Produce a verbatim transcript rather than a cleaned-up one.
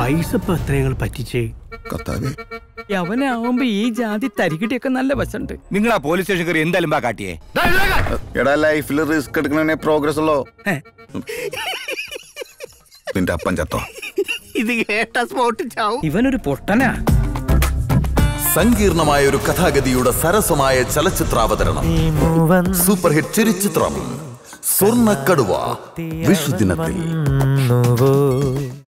പൈസ ഇപ്പൊ എത്രയും പറ്റിച്ചേ യവനാവുമ്പോ ഈ ജാതി തരികിടിയൊക്കെ നല്ല വശമുണ്ട്. നിങ്ങൾ ആ പോലീസ് സ്റ്റേഷൻ കയറി എന്തായാലും ബാ കാട്ടിയേ. എടാ ലൈഫിൽ റിസ്ക് എടുക്കണേ പ്രോഗ്രസ് ഉള്ളോ. നിന്റെ അപ്പൻ ചത്തോ? ഇത് കേട്ട സ്പോട്ട് ചാവും. ഇവനൊരു പൊട്ടനാ. സങ്കീർണമായ ഒരു കഥാഗതിയുടെ സരസമായ ചലച്ചിത്രാവതരണം. Super hit ചിരിച്ചിത്രം സ്വർണ്ണക്കടുവ വിഷുദിനത്തിൽ.